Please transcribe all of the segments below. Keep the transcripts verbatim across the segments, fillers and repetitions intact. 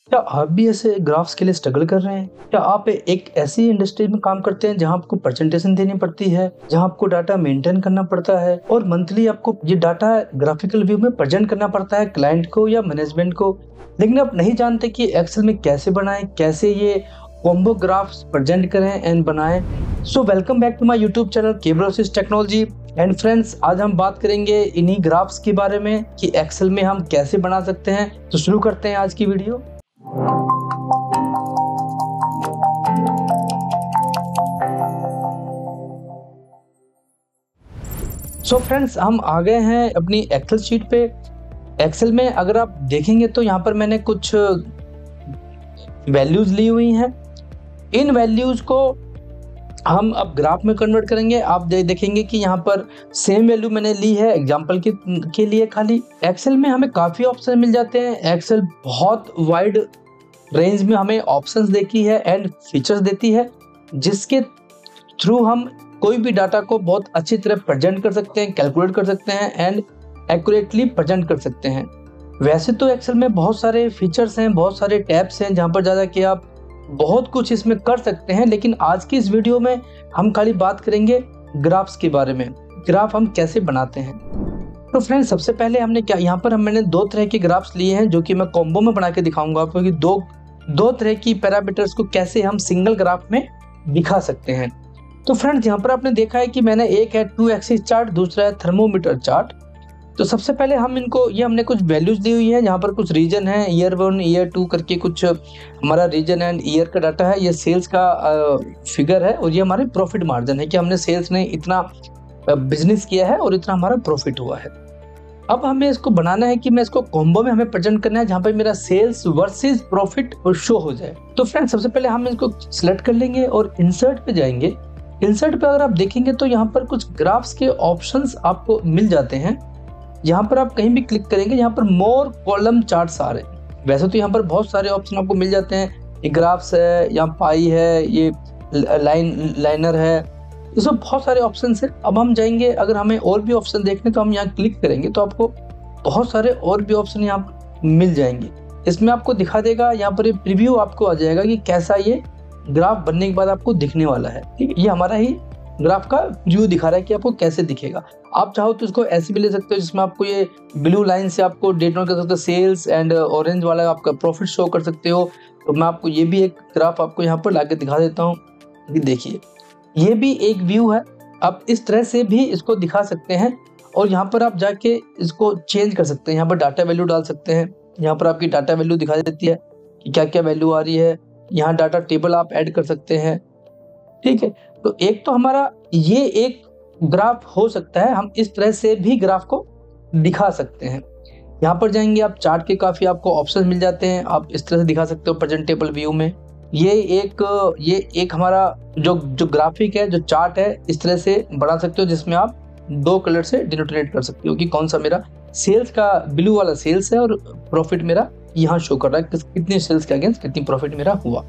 क्या आप भी ऐसे ग्राफ्स के लिए स्ट्रगल कर रहे हैं? क्या आप एक ऐसी इंडस्ट्री में काम करते हैं जहां आपको प्रेजेंटेशन देनी पड़ती है, जहां आपको डाटा मेंटेन करना पड़ता है और मंथली आपको ये डाटा ग्राफिकल व्यू में प्रेजेंट करना पड़ता है क्लाइंट को या मैनेजमेंट को, लेकिन आप नहीं जानते कि एक्सेल में कैसे बनाएं, कैसे ये कॉम्बो ग्राफ्स प्रेजेंट करें एंड बनाएं। So welcome back to my YouTube channel Kebrosis technology and friends, आज हम बात करेंगे इन्हीं ग्राफ्स के बारे में कि एक्सेल में हम कैसे बना सकते हैं। तो शुरू करते हैं आज की वीडियो। सो so फ्रेंड्स, हम आ गए हैं अपनी एक्सेल शीट पे। एक्सेल में अगर आप देखेंगे तो यहाँ पर मैंने कुछ वैल्यूज ली हुई हैं। इन वैल्यूज को हम अब ग्राफ में कन्वर्ट करेंगे। आप दे, देखेंगे कि यहाँ पर सेम वैल्यू मैंने ली है एग्जांपल के, के लिए खाली। एक्सेल में हमें काफ़ी ऑप्शन मिल जाते हैं। एक्सेल बहुत वाइड रेंज में हमें ऑप्शंस देती है एंड फीचर्स देती है, जिसके थ्रू हम कोई भी डाटा को बहुत अच्छी तरह प्रेजेंट कर सकते हैं, कैलकुलेट कर सकते हैं एंड एक्यूरेटली प्रेजेंट कर सकते हैं। वैसे तो एक्सेल में बहुत सारे फीचर्स हैं, बहुत सारे टैब्स हैं जहाँ पर ज़्यादा कि आप बहुत कुछ इसमें कर सकते हैं, लेकिन आज की इस वीडियो में हम खाली बात करेंगे ग्राफ्स के बारे में। ग्राफ हम कैसे बनाते हैं। तो फ्रेंड्स, सबसे पहले हमने क्या, यहाँ पर हम मैंने दो तरह के ग्राफ्स लिए हैं जो कि मैं कॉम्बो में बना के दिखाऊंगा आपको कि दो दो तरह की पैरामीटर्स को कैसे हम सिंगल ग्राफ में दिखा सकते हैं। तो फ्रेंड्स, यहाँ पर आपने देखा है कि मैंने एक है टू एक्सिस चार्ट, दूसरा है थर्मोमीटर चार्ट। तो सबसे पहले हम इनको, ये हमने कुछ वैल्यूज दी हुई है। यहाँ पर कुछ रीजन है, ईयर वन ईयर टू करके कुछ हमारा रीजन एंड ईयर का डाटा है। ये सेल्स का फिगर है और ये हमारे प्रॉफिट मार्जिन है कि हमने सेल्स ने इतना बिजनेस किया है और इतना हमारा प्रॉफिट हुआ है। अब हमें इसको बनाना है कि मैं इसको कॉम्बो में हमें प्रेजेंट करना है जहाँ पर मेरा सेल्स वर्सेस प्रॉफिट शो हो जाए। तो फ्रेंड्स, सबसे पहले हम इसको सिलेक्ट कर लेंगे और इंसर्ट पे जाएंगे। इंसर्ट पे अगर आप देखेंगे तो यहाँ पर कुछ ग्राफ्स के ऑप्शंस आपको मिल जाते हैं। यहाँ पर आप कहीं भी क्लिक करेंगे, यहाँ पर मोर कॉलम चार्ट्स आ रहे हैं। वैसे तो यहाँ पर बहुत सारे ऑप्शन आपको मिल जाते हैं, ये ग्राफ्स है, यहाँ पाई है, ये लाइन लाइनर है, ये सब बहुत सारे ऑप्शन है। अब हम जाएंगे, अगर हमें और भी ऑप्शन देखने तो हम यहाँ क्लिक करेंगे तो आपको बहुत सारे और भी ऑप्शन यहाँ पर मिल जाएंगे। इसमें आपको दिखा देगा, यहाँ पर ये प्रीव्यू आपको आ जाएगा कि कैसा ये ग्राफ बनने के बाद आपको दिखने वाला है। ठीक है, ये हमारा ही ग्राफ का व्यू दिखा रहा है कि आपको कैसे दिखेगा। आप चाहो तो इसको ऐसे भी ले सकते हो जिसमें आपको ये ब्लू लाइन से आपको डेट नोट कर सकते हो सेल्स एंड ऑरेंज वाला आपका प्रॉफिट शो कर सकते हो। तो मैं आपको ये भी एक ग्राफ आपको यहाँ पर लाके दिखा देता हूँ कि देखिए, ये भी एक व्यू है। आप इस तरह से भी इसको दिखा सकते हैं और यहाँ पर आप जाके इसको चेंज कर सकते हैं। यहाँ पर डाटा वैल्यू डाल सकते हैं, यहाँ पर आपकी डाटा वैल्यू दिखा देती है कि क्या क्या वैल्यू आ रही है। यहाँ डाटा टेबल आप ऐड कर सकते हैं। ठीक है, तो एक तो हमारा ये एक ग्राफ हो सकता है, हम इस तरह से भी ग्राफ को दिखा सकते हैं। यहाँ पर जाएंगे आप, चार्ट के काफ़ी आपको ऑप्शन मिल जाते हैं, आप इस तरह से दिखा सकते हो प्रेजेंटेबल व्यू में। ये एक ये एक हमारा जो जो ग्राफिक है, जो चार्ट है, इस तरह से बना सकते हो जिसमें आप दो कलर से डिनोटेट कर सकते हो कि कौन सा मेरा सेल्स का ब्लू वाला सेल्स है और प्रॉफिट मेरा यहाँ शो कर रहा है कितनी सेल्स के अगेंस्ट कितनी प्रॉफिट मेरा हुआ।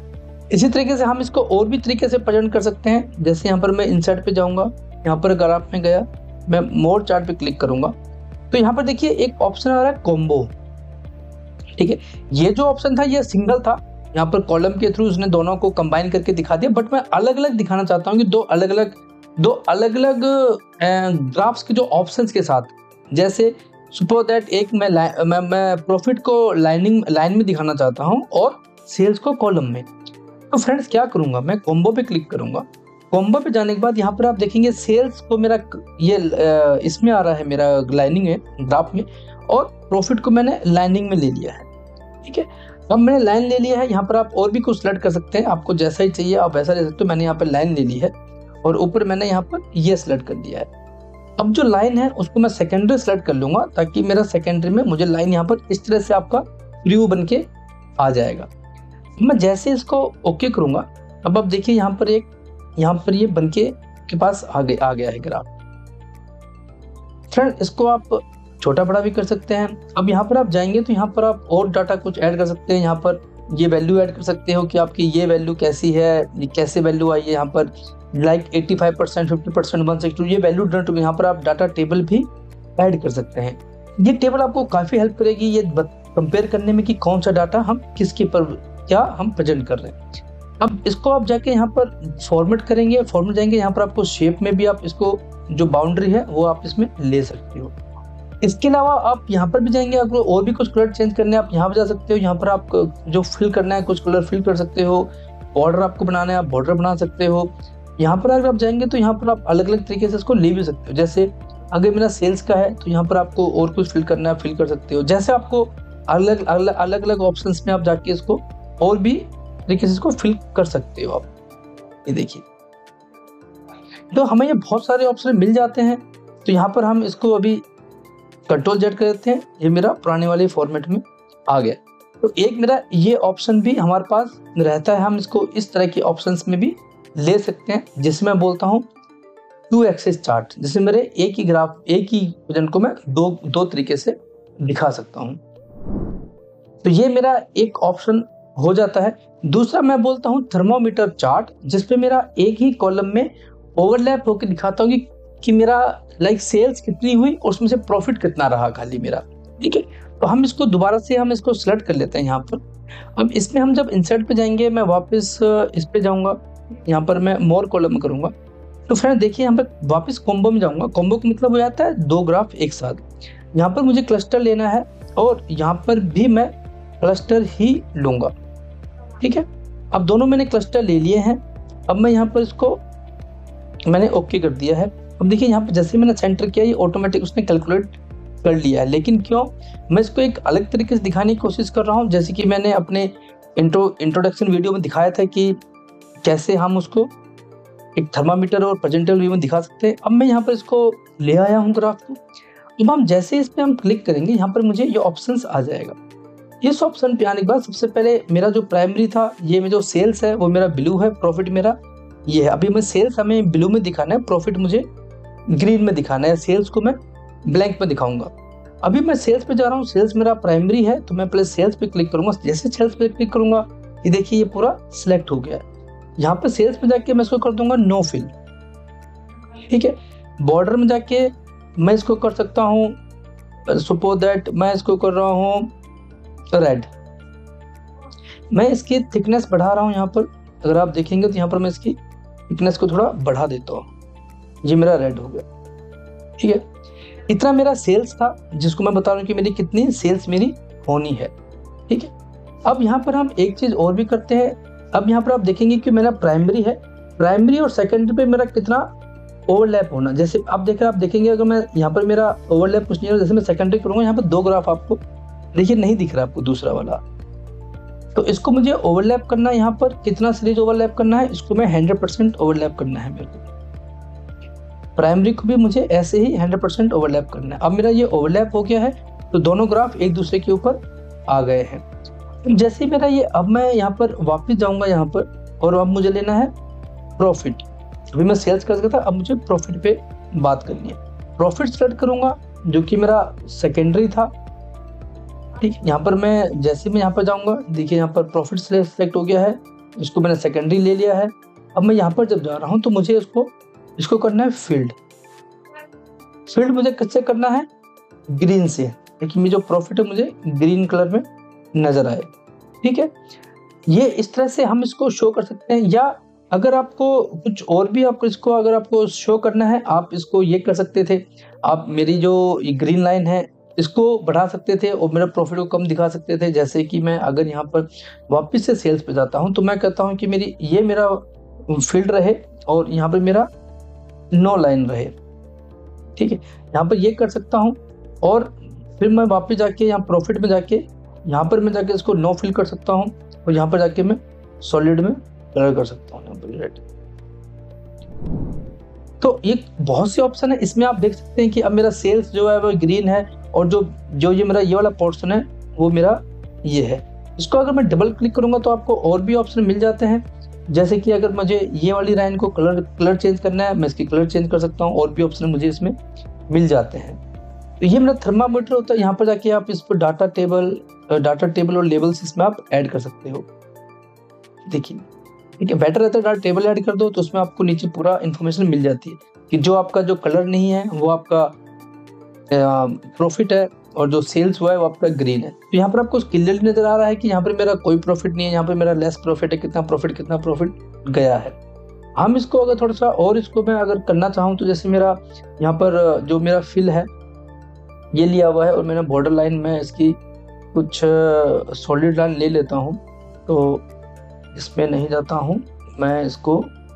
इसी तरीके से हम इसको और भी तरीके से प्रेजेंट कर सकते हैं। जैसे यहाँ पर मैं इंसर्ट पे जाऊंगा, यहाँ पर ग्राफ में गया, मैं मोर चार्ट पे क्लिक करूंगा तो यहाँ पर देखिए एक ऑप्शन आ रहा है कॉम्बो। ठीक है, ये जो ऑप्शन था ये सिंगल था, यहाँ पर कॉलम के थ्रू उसने दोनों को कंबाइन करके दिखा दिया, बट मैं अलग अलग दिखाना चाहता हूँ कि दो अलग अलग दो अलग अलग ग्राफ्स के जो ऑप्शन के साथ। जैसे सुपर दैट एक मैं मैं, मैं प्रॉफिट को लाइनिंग लाइन में दिखाना चाहता हूँ और सेल्स को कॉलम में। तो फ्रेंड्स, क्या करूंगा, मैं कॉम्बो पे क्लिक करूंगा। कॉम्बो पे जाने के बाद यहाँ पर आप देखेंगे सेल्स को मेरा ये इसमें आ रहा है, मेरा लाइनिंग है ग्राफ में, और प्रॉफिट को मैंने लाइनिंग में ले लिया है। ठीक है, अब मैंने लाइन ले लिया है। यहाँ पर आप और भी कुछ सेलेक्ट कर सकते हैं, आपको जैसा ही चाहिए आप वैसा ले सकते हो। मैंने यहाँ पर लाइन ले ली है और ऊपर मैंने यहाँ पर ये सेलेक्ट कर दिया है। अब जो लाइन है उसको मैं सेकेंडरी सेलेक्ट कर लूंगा ताकि मेरा सेकेंडरी में मुझे लाइन यहाँ पर इस तरह से आपका व्यू बन के आ जाएगा। मैं जैसे इसको ओके करूंगा, अब आप देखिए यहाँ पर एक यहाँ पर ये बनके के पास आ गया आ गया है ग्राफ। फ्रेंड, इसको आप छोटा बड़ा भी कर सकते हैं। अब यहाँ पर आप जाएंगे तो यहाँ पर आप और डाटा कुछ ऐड कर सकते हैं। यहाँ पर ये वैल्यू ऐड कर सकते हो कि आपकी ये वैल्यू कैसी है, ये कैसे वैल्यू आई है। यहाँ पर लाइक पचासी percent, fifty percent, one sixty two ये वैल्यू डोंट, यहाँ पर आप डाटा टेबल भी ऐड कर सकते हैं। ये टेबल आपको काफ़ी हेल्प करेगी। ये कंपेयर करने में कि कौन सा डाटा हम किसके पर क्या हम प्रेजेंट कर रहे हैं। अब इसको आप जाके यहाँ पर फॉर्मेट करेंगे, फॉर्मेट जाएंगे, यहाँ पर आपको शेप में भी आप इसको जो बाउंड्री है वो आप इसमें ले सकते हो। इसके अलावा आप यहाँ पर भी जाएंगे, आपको और भी कुछ कलर चेंज करने आप यहाँ पर जा सकते हो। यहाँ पर आप जो फिल करना है कुछ कलर फिल कर सकते हो, बॉर्डर आपको बनाना है आप बॉर्डर बना सकते हो। यहाँ पर अगर आप जाएंगे तो यहाँ पर आप अलग अलग तरीके से इसको ले भी सकते हो। जैसे अगर मेरा सेल्स का है तो यहाँ पर आपको और कुछ फिल करना है फिल कर सकते हो। जैसे आपको अलग अलग अलग अलग ऑप्शंस में आप जाके इसको और भी तरीके से इसको फिल कर सकते हो आप। ये देखिए, तो हमें ये बहुत सारे ऑप्शन मिल जाते हैं। तो यहाँ पर हम इसको अभी कंट्रोल जेड कर देते हैं, ये मेरा पुराने वाले फॉर्मेट में आ गया। तो एक मेरा ये ऑप्शन भी हमारे पास रहता है, हम इसको इस तरह के ऑप्शंस में भी ले सकते हैं, जिसमें मैं बोलता हूँ टू एक्सिस चार्ट, जिसमें मेरे एक ही ग्राफ एक ही वजन को मैं दो दो तरीके से दिखा सकता हूँ। तो ये मेरा एक ऑप्शन हो जाता है। दूसरा मैं बोलता हूँ थर्मोमीटर चार्ट, जिसपे मेरा एक ही कॉलम में ओवरलैप होकर दिखाता हूँ कि, कि मेरा लाइक सेल्स कितनी हुई और उसमें से प्रॉफिट कितना रहा खाली मेरा। ठीक है, तो हम इसको दोबारा से हम इसको सिलेक्ट कर लेते हैं यहाँ पर। अब इसमें हम जब इंसर्ट पे जाएंगे, मैं वापस इस पे जाऊँगा, यहाँ पर मैं मोर कॉलम करूँगा। तो फ्रेंड देखिए यहाँ पर वापस कॉम्बो में जाऊँगा। कॉम्बो का मतलब हो जाता है दो ग्राफ एक साथ। यहाँ पर मुझे क्लस्टर लेना है और यहाँ पर भी मैं क्लस्टर ही लूँगा। ठीक है, अब दोनों मैंने क्लस्टर ले लिए हैं। अब मैं यहाँ पर इसको मैंने ओके कर दिया है। अब देखिए यहाँ पर जैसे मैंने सेंटर किया ये ऑटोमेटिक उसने कैलकुलेट कर लिया है। लेकिन क्यों, मैं इसको एक अलग तरीके से दिखाने की कोशिश कर रहा हूँ। जैसे कि मैंने अपने इंट्रो इंट्रोडक्शन वीडियो में दिखाया था कि कैसे हम उसको एक थर्मामीटर और प्रेजेंटेबल व्यू में दिखा सकते हैं। अब मैं यहाँ पर इसको ले आया हूँ ग्राफ को। अब हम जैसे इस पर हम क्लिक करेंगे, यहाँ पर मुझे ये ऑप्शंस आ जाएगा। इस ऑप्शन पे आने के बाद सबसे पहले मेरा जो प्राइमरी था, ये में जो सेल्स है वो मेरा ब्लू है, प्रॉफिट मेरा ये है। अभी मैं सेल्स हमें ब्लू में दिखाना है, प्रॉफिट मुझे ग्रीन में दिखाना है। सेल्स को मैं ब्लैंक में दिखाऊंगा। अभी मैं सेल्स पे जा रहा हूँ, सेल्स मेरा प्राइमरी है, तो मैं पहले सेल्स पे क्लिक करूंगा। जैसे सेल्स पे क्लिक करूंगा ये देखिए ये पूरा सिलेक्ट हो गया है। यहाँ पे सेल्स पे जाके मैं इसको कर दूंगा नो फिल। ठीक है, बॉर्डर में जाके मैं इसको कर सकता हूँ, सपोज दैट मैं इसको कर रहा हूँ रेड। मैं इसकी थिकनेस बढ़ा रहा हूँ। यहाँ पर अगर आप देखेंगे तो यहाँ पर मैं इसकी थिकनेस को थोड़ा बढ़ा देता हूँ। ये मेरा रेड हो गया। ठीक है, इतना मेरा सेल्स था जिसको मैं बता रहा हूँ कि मेरी कितनी सेल्स मेरी होनी है। ठीक है, अब यहाँ पर हम एक चीज और भी करते हैं। अब यहाँ पर आप देखेंगे कि मेरा प्राइमरी है, प्राइमरी और सेकेंडरी पे मेरा कितना ओवरलैप होना। जैसे आप देख आप देखेंगे अगर मैं यहाँ पर मेरा ओवरलैप कुछ नहीं है, जैसे मैं सेकेंडरी करूँगा यहाँ पर दो ग्राफ आपको देखिए नहीं दिख रहा आपको दूसरा वाला। तो इसको मुझे ओवरलैप करना है, यहाँ पर कितना सीरीज ओवरलैप करना है, इसको मैं हंड्रेड परसेंट ओवरलैप करना है मेरे को। प्राइमरी को भी मुझे ऐसे ही हंड्रेड परसेंट ओवरलैप करना है। अब मेरा ये ओवरलैप हो गया है, तो दोनों ग्राफ एक दूसरे के ऊपर आ गए हैं। जैसे मेरा ये, अब मैं यहाँ पर वापस जाऊंगा यहाँ पर, और अब मुझे लेना है प्रॉफिट। अभी मैं सेल्स कर सकता था, अब मुझे प्रॉफिट पे बात करनी है। प्रॉफिट सेलेक्ट करूंगा जो कि मेरा सेकेंडरी था। ठीक, यहाँ पर मैं जैसे मैं यहाँ पर जाऊंगा देखिए यहाँ पर प्रॉफिट सेलेक्ट हो गया है, इसको मैंने सेकेंडरी ले लिया है। अब मैं यहाँ पर जब जा रहा हूँ तो मुझे इसको इसको करना है फील्ड। फील्ड मुझे किससे करना है, ग्रीन से, लेकिन जो प्रॉफिट है मुझे ग्रीन कलर में नजर आए। ठीक है, ये इस तरह से हम इसको शो कर सकते हैं। या अगर आपको कुछ और भी आपको इसको अगर आपको शो करना है, आप इसको ये कर सकते थे, आप मेरी जो ग्रीन लाइन है इसको बढ़ा सकते थे और मेरा प्रॉफिट को कम दिखा सकते थे। जैसे कि मैं अगर यहाँ पर वापस से सेल्स पे जाता हूँ तो मैं कहता हूँ कि मेरी ये मेरा फील्ड रहे और यहाँ पर मेरा नो लाइन रहे। ठीक है, यहाँ पर ये कर सकता हूँ। और फिर मैं वापस जाके यहाँ प्रॉफिट में जाके यहाँ पर मैं जाके इसको नो फिल कर सकता हूँ और यहाँ पर जाके मैं सॉलिड में कलर कर सकता हूँ, यहाँ पर रेड। तो ये बहुत से ऑप्शन है, इसमें आप देख सकते हैं कि अब मेरा सेल्स जो है वो ग्रीन है और जो जो ये मेरा ये वाला पोर्शन है वो मेरा ये है। इसको अगर मैं डबल क्लिक करूंगा तो आपको और भी ऑप्शन मिल जाते हैं। जैसे कि अगर मुझे ये वाली लाइन को कलर कलर चेंज करना है, मैं इसकी कलर चेंज कर सकता हूँ, और भी ऑप्शन मुझे इसमें मिल जाते हैं। तो ये मेरा थर्मामीटर होता है। यहाँ पर जाके आप इस पर डाटा टेबल डाटा टेबल और लेबल्स इसमें आप ऐड कर सकते हो। देखिए ठीक है, बेटर रहता है डाटा टेबल ऐड कर दो तो उसमें आपको नीचे पूरा इन्फॉर्मेशन मिल जाती है कि जो आपका जो कलर नहीं है वो आपका प्रॉफिट है, और जो सेल्स हुआ है वो आपका ग्रीन है। तो यहाँ पर आपको क्लियरली नजर आ रहा है कि यहाँ पर मेरा कोई प्रॉफिट नहीं है, यहाँ पर मेरा लेस प्रॉफिट है, कितना प्रॉफिट कितना प्रॉफिट गया है। हम इसको अगर थोड़ा सा और इसको मैं अगर करना चाहूँ तो जैसे मेरा यहाँ पर जो मेरा फिल है ये लिया हुआ है और मैंने बॉर्डर लाइन में इसकी कुछ सॉलिड लाइन ले लेता हूँ, तो इसमें नहीं जाता हूँ, मैं इसको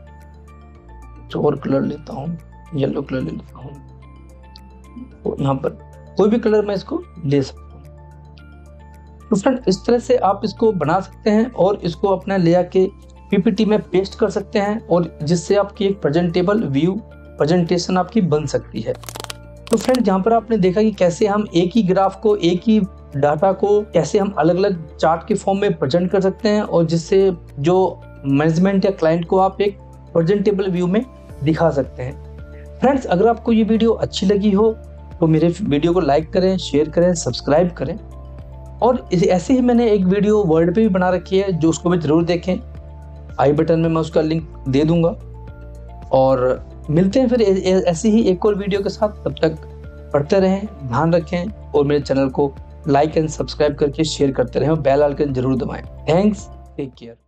और कलर लेता हूँ, येलो कलर ले लेता हूँ। तो यहाँ पर कोई भी कलर मैं इसको ले सकता हूँ। तो फ्रेंड इस तरह से आप इसको बना सकते हैं और इसको अपना ले आके पीपीटी में पेस्ट कर सकते हैं और जिससे आपकी एक प्रेजेंटेबल व्यू प्रेजेंटेशन आपकी बन सकती है। तो फ्रेंड यहाँ पर आपने देखा कि कैसे हम एक ही ग्राफ को, एक ही डाटा को कैसे हम अलग अलग चार्ट के फॉर्म में प्रेजेंट कर सकते हैं और जिससे जो मैनेजमेंट या क्लाइंट को आप एक प्रेजेंटेबल व्यू में दिखा सकते हैं। फ्रेंड्स अगर आपको ये वीडियो अच्छी लगी हो तो मेरे वीडियो को लाइक करें, शेयर करें, सब्सक्राइब करें। और ऐसे ही मैंने एक वीडियो वर्ड पे भी बना रखी है जो उसको भी जरूर देखें, आई बटन में मैं उसका लिंक दे दूंगा। और मिलते हैं फिर ऐसी ही एक और वीडियो के साथ, तब तक पढ़ते रहें, ध्यान रखें और मेरे चैनल को लाइक एंड सब्सक्राइब करके शेयर करते रहें और बेल आइकन जरूर दबाएं। Thanks, take care.